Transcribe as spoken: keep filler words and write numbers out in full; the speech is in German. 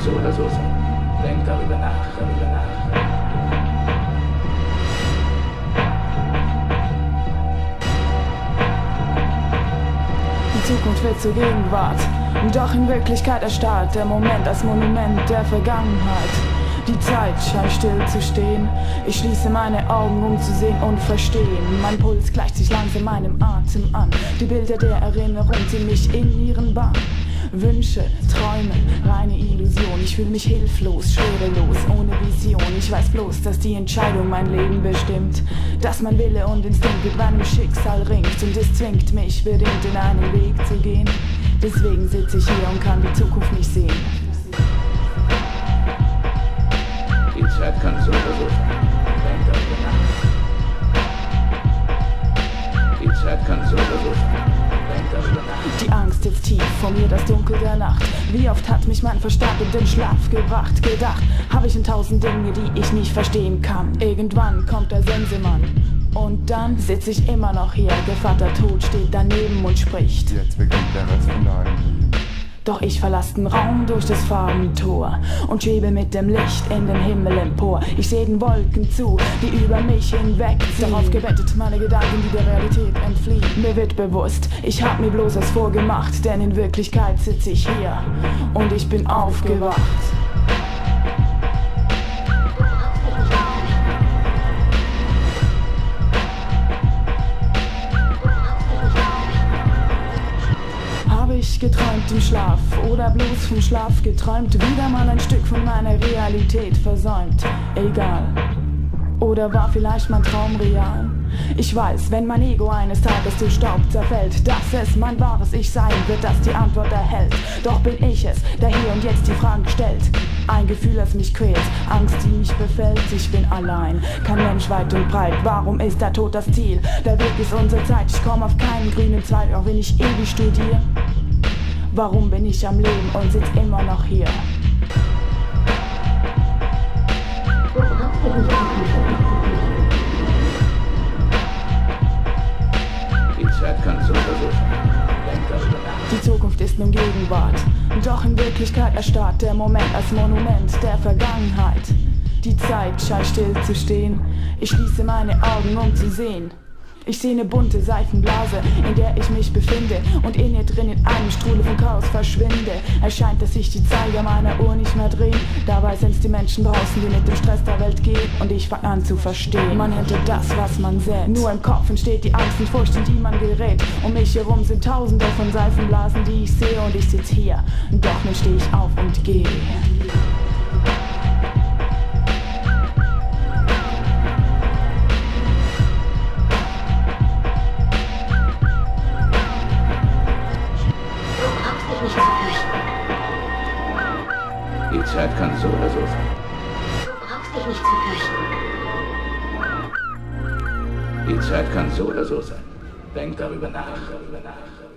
so oder so sein. Denk darüber nach, darüber nach. Die Zukunft wird zur Gegenwart, doch in Wirklichkeit erstarrt der Moment als Monument der Vergangenheit. Die Zeit scheint still zu stehen, ich schließe meine Augen, um zu sehen und verstehen. Mein Puls gleicht sich langsam meinem Atem an, die Bilder der Erinnerung ziehen mich in ihren Bann. Wünsche, Träume, reine Illusion, ich fühle mich hilflos, schwerelos, ohne Vision. Ich weiß bloß, dass die Entscheidung mein Leben bestimmt, dass mein Wille und Instinkt mit meinem Schicksal ringt und es zwingt mich bedingt in einen Weg zu gehen. Deswegen sitze ich hier und kann die Zukunft nicht sehen. Die Zeit kann so oder so sein. Denk darüber nach. Die Zeit kann so oder so sein. Denk darüber nach. Die Angst sitzt tief vor mir, das Dunkel der Nacht. Wie oft hat mich mein Verstand in den Schlaf gebracht? Gedacht, habe ich in tausend Dinge, die ich nicht verstehen kann. Irgendwann kommt der Sensemann. Und dann sitz ich immer noch hier. Gevatter Tod steht daneben und spricht. Jetzt beginnt der Rest von deinem Leben. Doch ich verlasse den Raum durch das Farbentor und schwebe mit dem Licht in den Himmel empor. Ich sehe den Wolken zu, die über mich hinwegziehen. Darauf gebettet meine Gedanken, die der Realität entfliehen. Mir wird bewusst, ich hab mir bloß was vorgemacht, denn in Wirklichkeit sitze ich hier und ich bin aufgewacht. Geträumt im Schlaf oder bloß vom Schlaf geträumt, wieder mal ein Stück von meiner Realität versäumt. Egal. Oder war vielleicht mein Traum real? Ich weiß, wenn mein Ego eines Tages zu Staub zerfällt, dass es mein wahres Ich sein wird, das die Antwort erhält. Doch bin ich es, der hier und jetzt die Fragen stellt. Ein Gefühl, das mich quält, Angst, die mich befällt. Ich bin allein, kein Mensch weit und breit. Warum ist der Tod das Ziel? Der Weg ist unsere Zeit, ich komme auf keinen grünen Zweig, auch wenn ich ewig studiere. Warum bin ich am Leben und sitz immer noch hier? Die Zeit kann so oder so sein. Denk darüber nach. Die Zukunft ist nun Gegenwart, doch in Wirklichkeit erstarrt der Moment als Monument der Vergangenheit. Die Zeit scheint still zu stehen, ich schließe meine Augen, um zu sehen. Ich sehe eine bunte Seifenblase, in der ich mich befinde und in ihr drin in einem Strudel von Chaos verschwinde. Erscheint, dass sich die Zeiger meiner Uhr nicht mehr drehen. Dabei sind's die Menschen draußen, die mit dem Stress der Welt gehen. Und ich fang an zu verstehen. Man hätte das, was man sät. Nur im Kopf entsteht die Angst und Furcht, in die man gerät. Um mich herum sind tausende von Seifenblasen, die ich sehe, und ich sitz hier. Doch nun steh ich auf und gehe. Die Zeit kann so oder so sein. Du brauchst dich nicht zu fürchten. Die Zeit kann so oder so sein. Denk darüber nach, darüber nach.